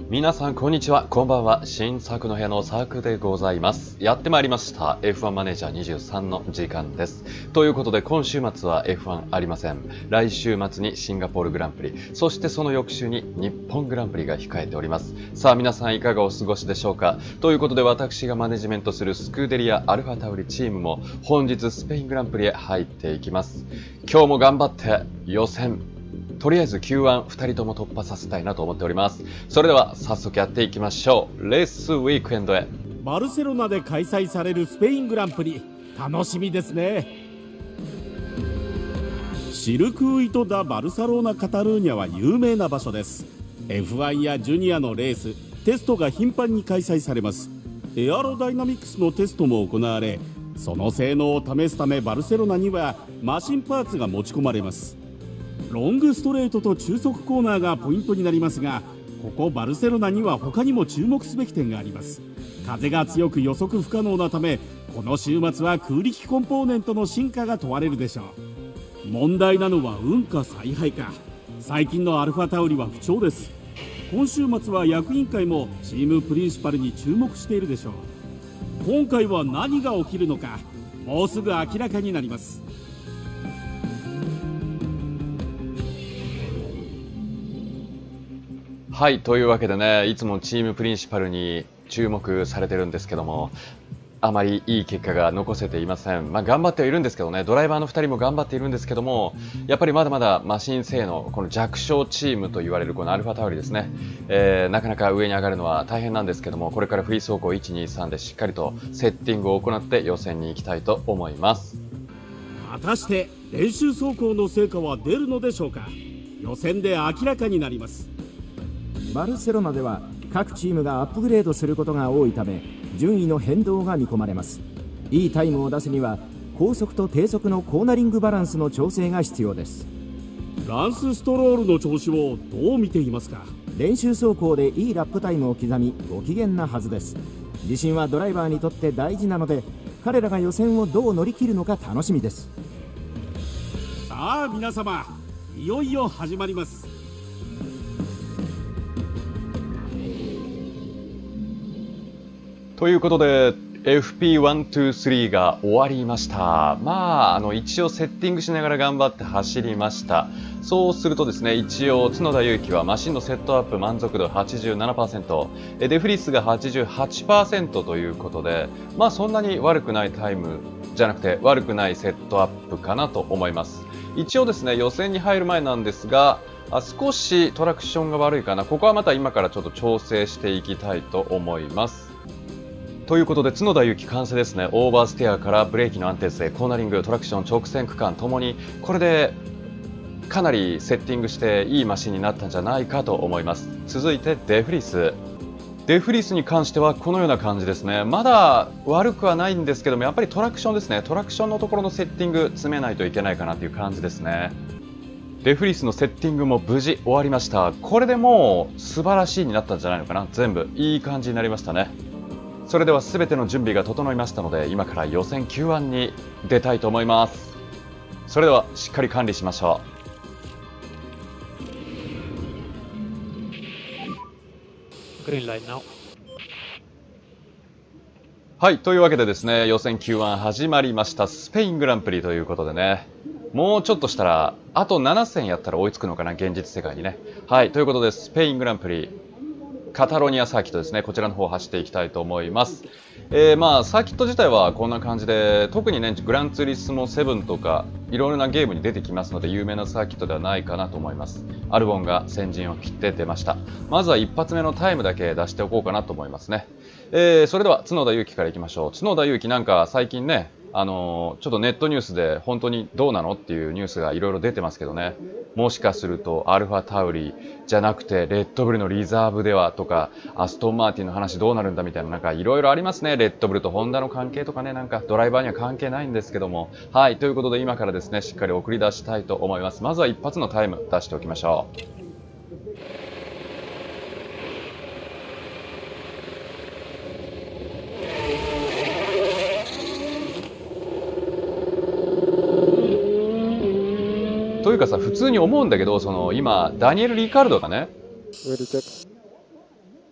皆さんこんにちは、こんばんは。新作の部屋のサークでございます。やってまいりました F1 マネージャー23の時間です。ということで今週末は F1 ありません。来週末にシンガポールグランプリ、そしてその翌週に日本グランプリが控えております。さあ皆さんいかがお過ごしでしょうか。ということで私がマネジメントするスクーデリアアルファタウリチームも本日スペイングランプリへ入っていきます。今日も頑張って予選とりあえず Q1 2人とも突破させたいなと思っております。それでは早速やっていきましょう。レースウィークエンドへ。 バルセロナで開催されるスペイングランプリ、楽しみですね。シルクウイト・ダ・バルサローナ・カタルーニャは有名な場所です。 F1 やジュニアのレース、テストが頻繁に開催されます。エアロダイナミクスのテストも行われ、その性能を試すためバルセロナにはマシンパーツが持ち込まれます。ロングストレートと中速コーナーがポイントになりますが、ここバルセロナには他にも注目すべき点があります。風が強く予測不可能なため、この週末は空力コンポーネントの進化が問われるでしょう。問題なのは運か采配か。最近のアルファタウリは不調です。今週末は役員会もチームプリンシパルに注目しているでしょう。今回は何が起きるのか、もうすぐ明らかになります。 はい、というわけでね、いつもチームプリンシパルに注目されてるんですけども、あまりいい結果が残せていません。頑張ってはいるんですけどね、ドライバーの2人も頑張っているんですけども、やっぱりまだまだマシン性能、この弱小チームと言われるこのアルファタウリですね、なかなか上に上がるのは大変なんですけども、これからフリー走行1、2、3でしっかりとセッティングを行って予選に行きたいと思います。 果たして練習走行の成果は出るのでしょうか。予選で明らかになります。 バルセロナでは各チームがアップグレードすることが多いため、順位の変動が見込まれます。いいタイムを出すには高速と低速のコーナリングバランスの調整が必要です。 ランス・ストロールの調子をどう見ていますか。 練習走行でいいラップタイムを刻みご機嫌なはずです。自信はドライバーにとって大事なので、彼らが予選をどう乗り切るのか楽しみです。 さあ皆様、いよいよ始まります。 ということで FP123 が終わりました。一応セッティングしながら頑張って走りました。そうするとですね、一応角田裕樹はマシンのセットアップ満足度 87%、デフリスが 88% ということで、そんなに悪くないタイムじゃなくて悪くないセットアップかなと思います。一応ですね、予選に入る前なんですが、少しトラクションが悪いかな。ここはまた今からちょっと調整していきたいと思います。ということで角田裕樹完成ですね。オーバーステアからブレーキの安定性、コーナリング、トラクション、直線区間ともにこれでかなりセッティングしていいマシンになったんじゃないかと思います。続いてデフリス。デフリスに関してはこのような感じですね。まだ悪くはないんですけども、やっぱりトラクションですね。トラクションのところのセッティング詰めないといけないかなという感じですね。デフリスのセッティングも無事終わりました。これでもう素晴らしいになったんじゃないのかな。全部いい感じになりましたね。それでは全ての準備が整いましたので、今から予選 Q1 に出たいと思います。それではしっかり管理しましょう。グリーンライン now。 はい、というわけでですね、予選 Q1 始まりました。スペイングランプリということでね、もうちょっとしたらあと7戦やったら追いつくのかな、現実世界にね。はい、ということでスペイングランプリカタロニアサーキットですね、こちらの方を走っていきたいと思います。サーキット自体はこんな感じで、特にねグランツーリスモ7とかいろいろなゲームに出てきますので有名なサーキットではないかなと思います。アルボンが先陣を切って出ました。まずは一発目のタイムだけ出しておこうかなと思いますね。それでは角田裕樹からいきましょう。角田裕樹なんか最近ね、ちょっとネットニュースで本当にどうなのっていうニュースがいろいろ出てますけどね、もしかするとアルファタウリじゃなくてレッドブルのリザーブではとか、アストンマーティンの話どうなるんだみたいな、なんかいろいろありますね。レッドブルとホンダの関係とかね、なんかドライバーには関係ないんですけども。はい、ということで今からですねしっかり送り出したいと思います。まずは一発のタイム出しておきましょう。というかさ、普通に思うんだけど、今ダニエル・リカルドがね、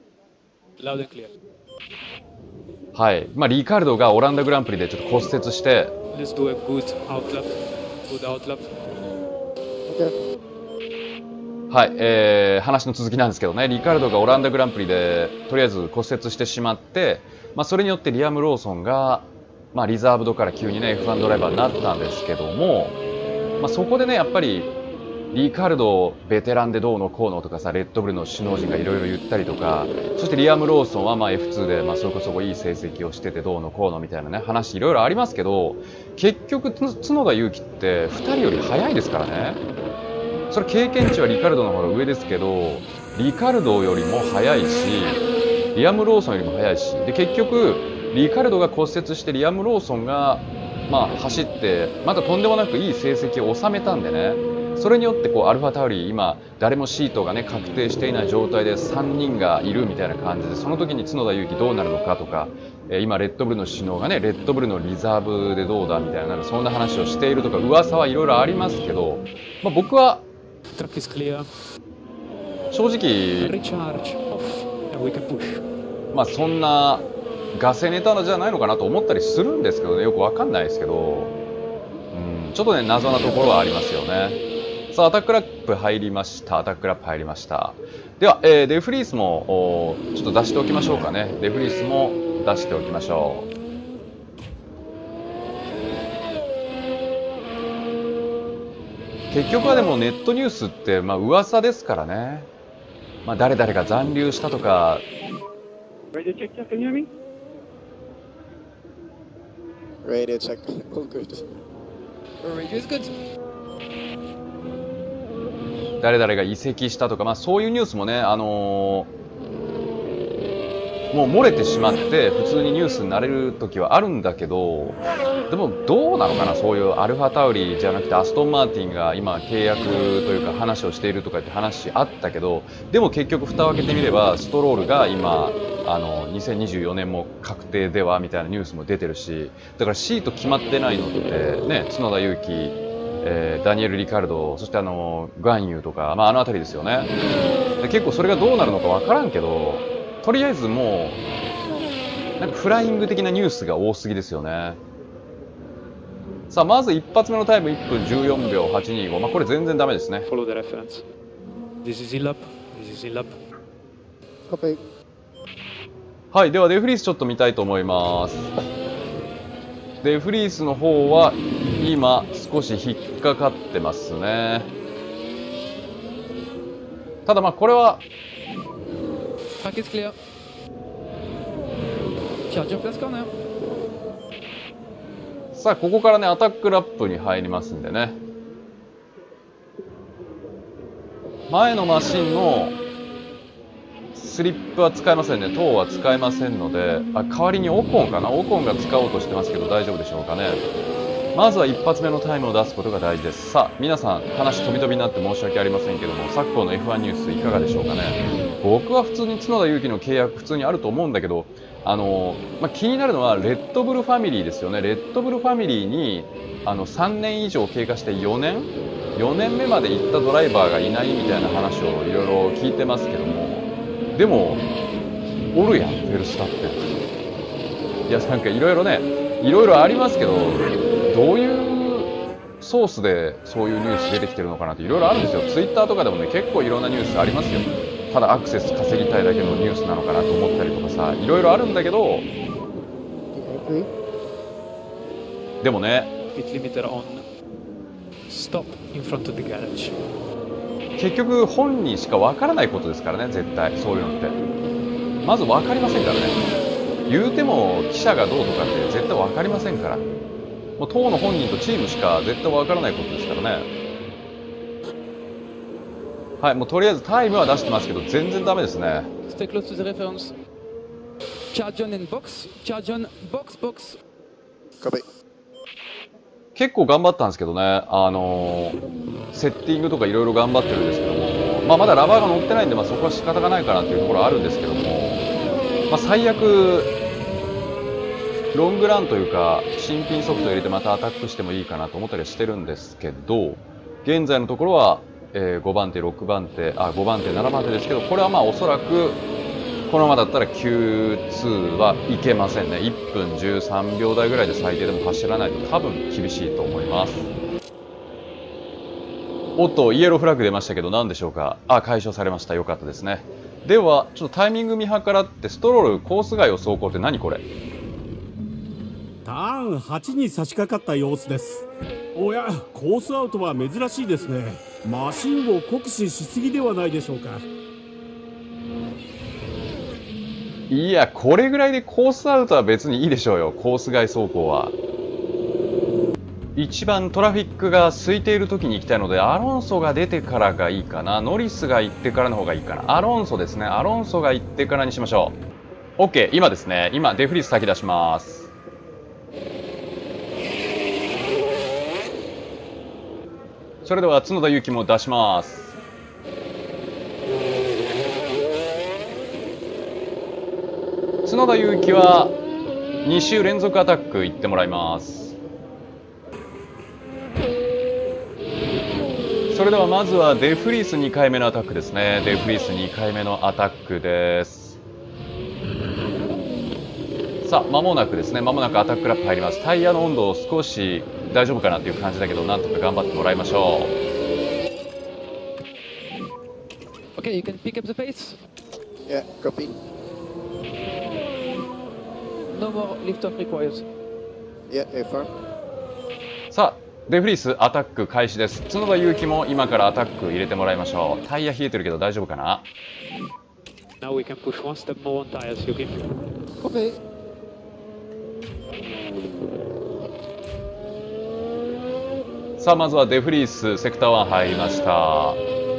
Loud and clear. はい。まあ、リカルドがオランダグランプリでちょっと骨折して、 Let's do a good outlap. Good outlap. Okay. はい、話の続きなんですけどね、リカルドがオランダグランプリでとりあえず骨折してしまって、まあ、それによってリアム・ローソンが、まあ、リザーブドから急にね F1 ドライバーになったんですけども、まあ、そこでねやっぱりリカルドベテランでどうのこうのとかさ、レッドブルの首脳陣がいろいろ言ったりとか、そしてリアム・ローソンはまあ F2 でまあそこそこいい成績をしててどうのこうのみたいなね話いろいろありますけど、結局角田裕樹って2人より速いですからね。それ経験値はリカルドの方が上ですけど、リカルドよりも速いし、リアム・ローソンよりも速いし、で結局リカルドが骨折してリアム・ローソンがまあ走ってまたとんでもなくいい成績を収めたんでね、それによってこうアルファタウリ今誰もシートがね確定していない状態で3人がいるみたいな感じで、その時に角田裕樹どうなるのかとか、今レッドブルの首脳がねレッドブルのリザーブでどうだみたいな、なんかそんな話をしているとか噂はいろいろありますけど、まあ、僕は Track is clear. 正直 Recharge off. And we can push. まあそんなガセネタじゃないのかなと思ったりするんですけどね、よくわかんないですけど、ちょっとね謎なところはありますよね。さあアタックラップ入りました。アタックラップ入りました。では、デフリースもちょっと出しておきましょうかね。デフリースも出しておきましょう。結局はでもネットニュースってまあ噂ですからね。まあ誰々が残留したとか。 Radio check, can you hear me? Radio check, all good. Radio is good. 誰々が移籍したとか、まあ、そういうニュースもね、もう漏れてしまって普通にニュースになれる時はあるんだけど、でもどうなのかな、そういうアルファタウリじゃなくてアストンマーティンが今契約というか話をしているとかって話あったけど、でも結局蓋を開けてみればストロールが今2024年も確定ではみたいなニュースも出てるし、だからシート決まってないのってね、角田裕樹、ダニエル・リカルド、そしてガンユーとか、まあ、辺りですよね。で結構それがどうなるのか分からんけど、とりあえずもうなんかフライング的なニュースが多すぎですよね。さあまず一発目のタイム1分14秒825、まあ、これ全然ダメですね。 Follow the reference. This is in lap. This is in lap. Copy. はい、ではデフリースちょっと見たいと思います。デフリースの方は今少し引っかかってますね。ただまあこれは Track is clear. Charge your place corner. さあここからねアタックラップに入りますんでね、前のマシンのスリップは使えませんね。トーは使えませんので、代わりにオコンかな、オコンが使おうとしてますけど大丈夫でしょうかね。まずは一発目のタイムを出すことが大事です。さあ皆さん話飛び飛びになって申し訳ありませんけども、昨今の F1 ニュースいかがでしょうかね。僕は普通に角田裕樹の契約普通にあると思うんだけど、まあ、気になるのはレッドブルファミリーですよね。レッドブルファミリーに3年以上経過して4年目まで行ったドライバーがいないみたいな話をいろいろ聞いてますけども、でもおるやんフェルスタッペン。いやなんかいろいろね、いろいろありますけど、どういうソースでそういうニュース出てきてるのかなっていろいろあるんですよ。ツイッターとかでもね結構いろんなニュースありますよ。ただアクセス稼ぎたいだけのニュースなのかなと思ったりとかさ、いろいろあるんだけど、でもね Pit limiter on. Stop in front of the garage. 結局本人しかわからないことですからね、絶対そういうのってまず分かりませんからね。言うても記者がどうとかって絶対分かりませんから、もう当の本人とチームしか絶対分からないことですからね。はい、もうとりあえずタイムは出してますけど全然ダメですね。 Stay close to the reference. Charge on in box. Charge on box box. Copy. 結構頑張ったんですけどね、セッティングとかいろいろ頑張ってるんですけども、まあ、まだラバーが乗ってないんで、まあ、そこは仕方がないかなっていうところはあるんですけども、まあ、最悪ロングランというか新品ソフト入れてまたアタックしてもいいかなと思ったりはしてるんですけど、現在のところは、5番手6番手5番手7番手ですけど、これはまあおそらくこのままだったら Q2 はいけませんね。1分13秒台ぐらいで最低でも走らないと多分厳しいと思います。おっと、イエローフラッグ出ましたけど何でしょうか。あ、解消されました。よかったですね。ではちょっとタイミング見計らってストロールコース外を走行って何これ。 ターン8に差し掛かった様子です。おや、コースアウトは珍しいですね。マシンを酷使しすぎではないでしょうか。 いや、これぐらいでコースアウトは別にいいでしょうよ。コース外走行は一番トラフィックが空いている時に行きたいので、アロンソが出てからがいいかな。ノリスが行ってからの方がいいかな。アロンソですね。アロンソが行ってからにしましょう。 OK。 今ですね、今デフリース先出します。それでは角田裕樹も出します。角田裕樹は2周連続アタックいってもらいます。それではまずはデフリース2回目のアタックですね。デフリース2回目のアタックです。さあ間もなくですね、間もなくアタックラップ入ります。タイヤの温度を少し大丈夫かなという感じだけど、なんとか頑張ってもらいましょう。Okay, you can pick up the pace. Yeah, copy. No more lift off required. Yeah, affirm. さあデフリースアタック開始です。角田裕樹も今からアタック入れてもらいましょう。タイヤ冷えてるけど大丈夫かな。 Now we can push one step more on tires, Yuki. Copy. さあまずはデフリースセクター1入りました。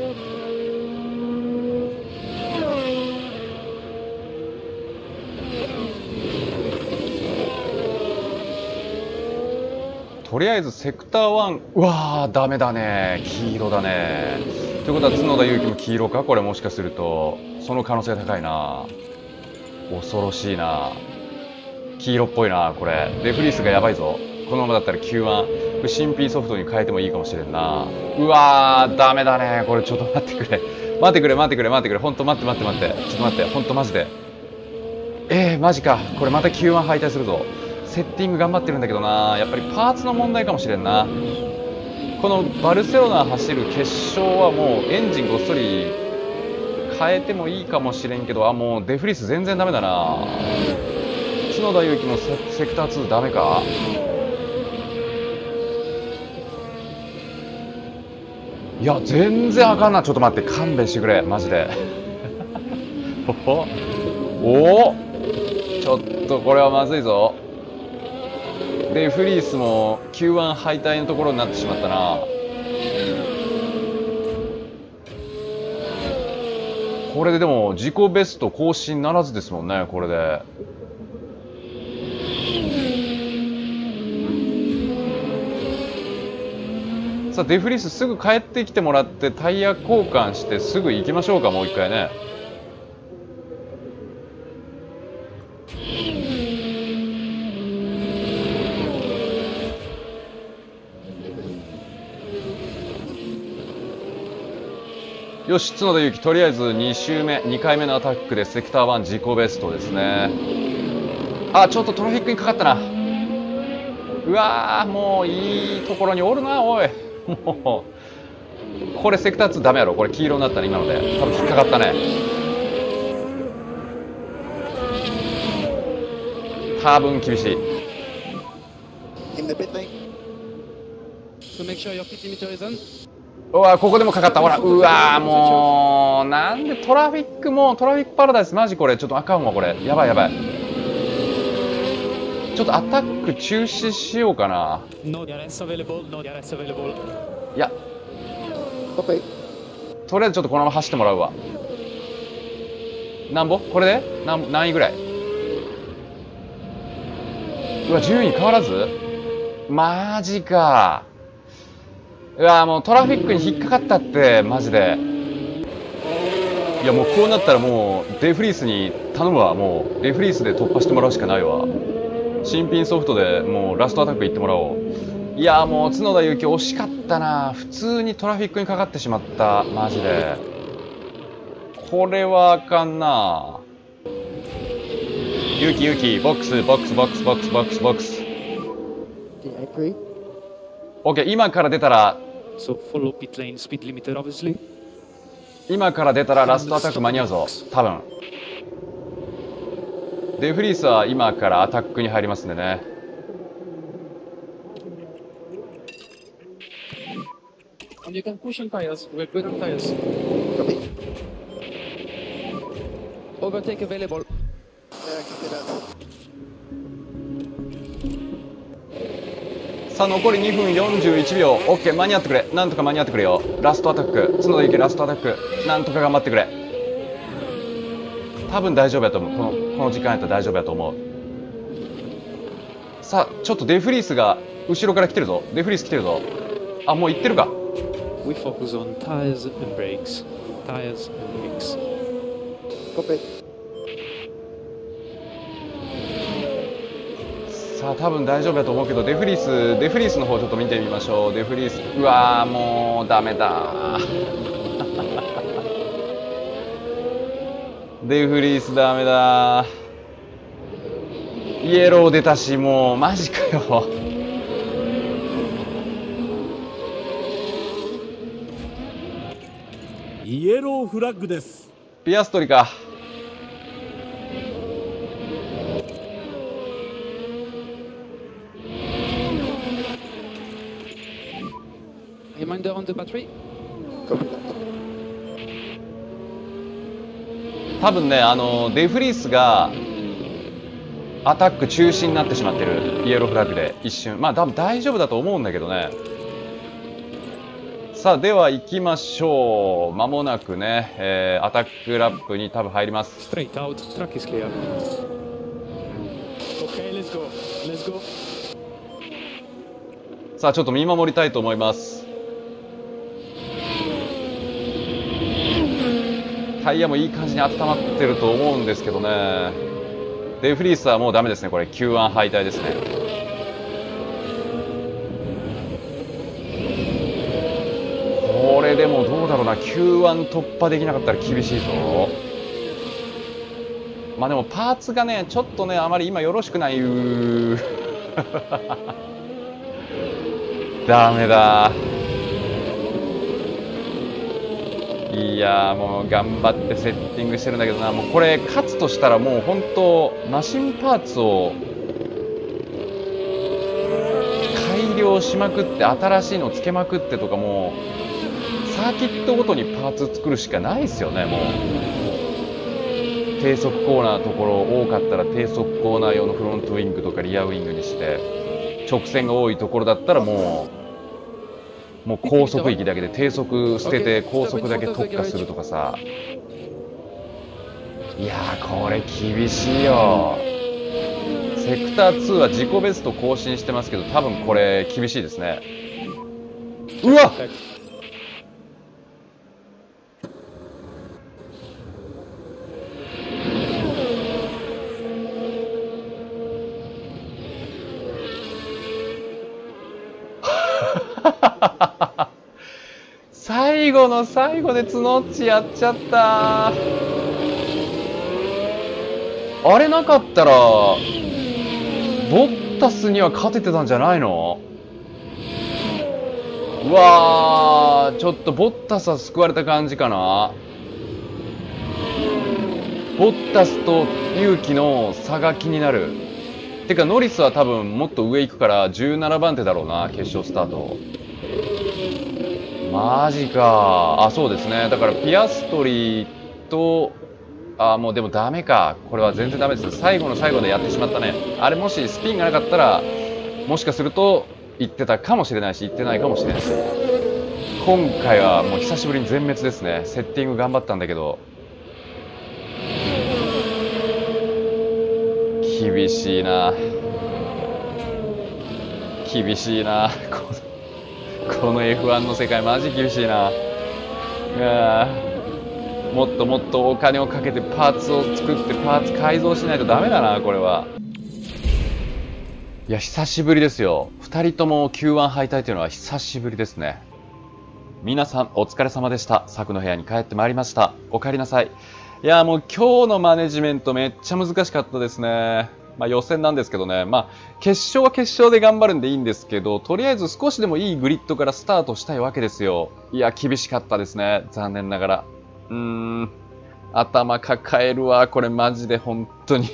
とりあえずセクター1、うわーダメだね、黄色だね。ということは角田裕樹も黄色か、これもしかすると。その可能性高いな。恐ろしいな。黄色っぽいなこれ。デフリースがやばいぞ。このままだったら Q1 これ新品ソフトに変えてもいいかもしれんな。うわーダメだねこれ。ちょっと待ってくれ待ってくれ待ってくれ待ってくれ。ほんと待って待って待って、ちょっと待って、ほんとマジで。マジか、これまた Q1 敗退するぞ。セッティング頑張ってるんだけどな。やっぱりパーツの問題かもしれんな。このバルセロナ走る決勝はもうエンジンごっそり変えてもいいかもしれんけど、もうデフリース全然ダメだな。角田裕樹もセクター2ダメか。いや全然あかんな。ちょっと待って、勘弁してくれマジでおおちょっとこれはまずいぞ。デフリースも Q1 敗退のところになってしまったな。これででも自己ベスト更新ならずですもんねこれで。さあデフリースすぐ帰ってきてもらってタイヤ交換してすぐ行きましょうか。もう一回ね。よし、角田裕樹とりあえず2周目2回目のアタックでセクター1自己ベストですね。ちょっとトラフィックにかかったな。うわーもういいところにおるなおい。もうこれセクター2ダメやろ。これ黄色になったね今ので。多分引っかかったね。多分厳しい。 In the pit lane. So make sure your pit limiter is on. うわここでもかかった。ほらうわもうなんでトラフィックもトラフィックパラダイスマジこれちょっとあかんわこれ。やばいやばい。ちょっとアタック中止しようかな。 No DRS available, no DRS available. いや Copy. とりあえずちょっとこのまま走ってもらうわ。なんぼこれで何位ぐらい。うわ順位変わらずマジか。うわもうトラフィックに引っかかったってマジで。いやもうこうなったらもうデフリースに頼むわ。もうデフリースで突破してもらうしかないわ。新品ソフトでもうラストアタックいってもらおう。いやもう角田裕樹惜しかったな。普通にトラフィックにかかってしまったマジで。これはあかんな。 勇気、ボックス。 Okay, I agree. OK、今から出たら、 So follow pit lane speed limiter, obviously. 今から出たらラストアタック間に合うぞ、多分。デフリースは今からアタックに入りますんでね。 And you can push on tires. We're good on tires. Copy. Overtake available. Yeah, copy that. さあ残り2分41秒。 OK、 間に合ってくれ。なんとか間に合ってくれよ。ラストアタック、角田ゆきラストアタック、なんとか頑張ってくれ。多分大丈夫やと思う。この時間やったら大丈夫やと思う。さあちょっとデフリースが後ろから来てるぞ。デフリース来てるぞ。あ、もう行ってるか。 We focus on tires and brakes. Tires and brakes. Copy. さあ多分大丈夫だと思うけど、デフリースの方ちょっと見てみましょう。デフリース、うわーもうダメだデフリースダメだ。イエロー出たし、もうマジかよ。 イエローフラッグです。 ピアストリか。 Reminder on the battery. Copy that. 多分ね、デフリースがアタック中止になってしまってる。イエローフラッグで一瞬。まあ多分大丈夫だと思うんだけどね。さあでは行きましょう。間もなくね、アタックラップに多分入ります。 Straight out. Track is clear. Okay, let's go. Let's go. さあちょっと見守りたいと思います。タイヤもいい感じに温まってると思うんですけどね。デフリースはもうダメですね。これ Q1 敗退ですね。これでもどうだろうな。 Q1 突破できなかったら厳しいぞ。まあでもパーツがねちょっとねあまり今よろしくない。ダメだ。いやーもう頑張ってセッティングしてるんだけどな。もうこれ勝つとしたらもう本当マシンパーツを改良しまくって新しいのつけまくってとか、もうサーキットごとにパーツ作るしかないですよね。もう低速コーナーのところ多かったら低速コーナー用のフロントウィングとかリアウィングにして、直線が多いところだったらもう高速域だけで低速捨てて高速だけ特化するとかさ。いやーこれ厳しいよ。セクター2は自己ベスト更新してますけど、多分これ厳しいですね。うわっ最後の最後でツノッチやっちゃった。あれなかったらボッタスには勝ててたんじゃないの。うわーちょっとボッタスは救われた感じかな。ボッタスとユウキの差が気になる。てかノリスは多分もっと上行くから17番手だろうな、決勝スタート。マジか。あ、そうですね。だからピアストリーともうでもダメか。これは全然ダメです。最後の最後でやってしまったね。あれもしスピンがなかったらもしかすると行ってたかもしれないし行ってないかもしれないし。今回はもう久しぶりに全滅ですね。セッティング頑張ったんだけど厳しいな。厳しいな。この F1 の世界マジ厳しいな。もっともっとお金をかけてパーツを作ってパーツ改造しないとダメだなこれは。いや久しぶりですよ。2人とも Q1 敗退というのは久しぶりですね。皆さんお疲れ様でした。サクの部屋に帰ってまいりました。お帰りなさい。 いや、もう今日のマネジメントめっちゃ難しかったですね。まあ予選なんですけどね。まあ決勝は決勝で頑張るんでいいんですけど、とりあえず少しでもいいグリッドからスタートしたいわけですよ。いや、厳しかったですね。残念ながら。頭抱えるわ。これマジで本当に。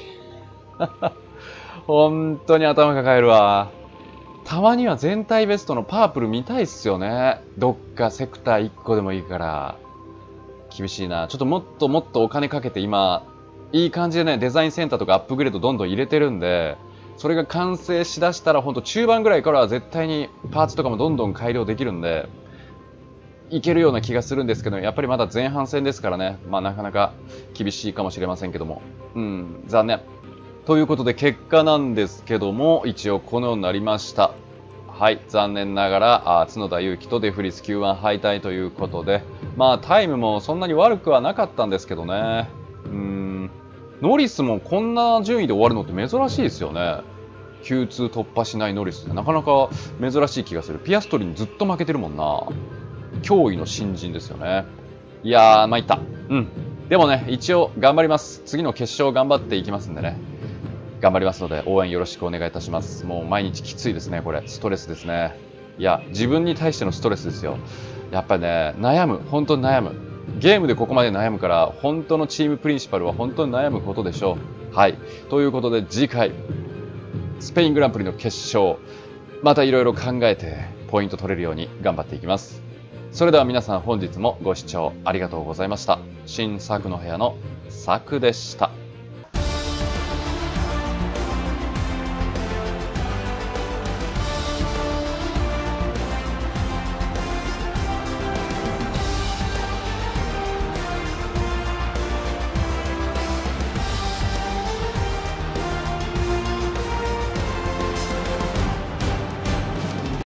本当に頭抱えるわ。たまには全体ベストのパープル見たいっすよね。どっかセクター1個でもいいから。厳しいな。ちょっともっともっとお金かけて今、いい感じでね、デザインセンターとかアップグレードどんどん入れてるんで、それが完成しだしたらほんと中盤ぐらいからは絶対にパーツとかもどんどん改良できるんで、いけるような気がするんですけど、やっぱりまだ前半戦ですからね。まあなかなか厳しいかもしれませんけども。残念。ということで結果なんですけども、一応このようになりました。はい、残念ながら角田裕樹とデフリス Q1 敗退ということで、まあタイムもそんなに悪くはなかったんですけどね。ノリスもこんな順位で終わるのって珍しいですよね。Q2 突破しないノリスってなかなか珍しい気がする。ピアストリにずっと負けてるもんな。驚異の新人ですよね。いやー、参った。でもね、一応頑張ります。次の決勝頑張っていきますんでね。頑張りますので応援よろしくお願いいたします。もう毎日きついですね、これ。ストレスですね。いや、自分に対してのストレスですよ。やっぱりね、悩む。本当に悩む。ゲームでここまで悩むから、本当のチームプリンシパルは本当に悩むことでしょう。はい。ということで次回、スペイングランプリの決勝、またいろいろ考えてポイント取れるように頑張っていきます。それでは皆さん本日もご視聴ありがとうございました。新作の部屋のサクでした。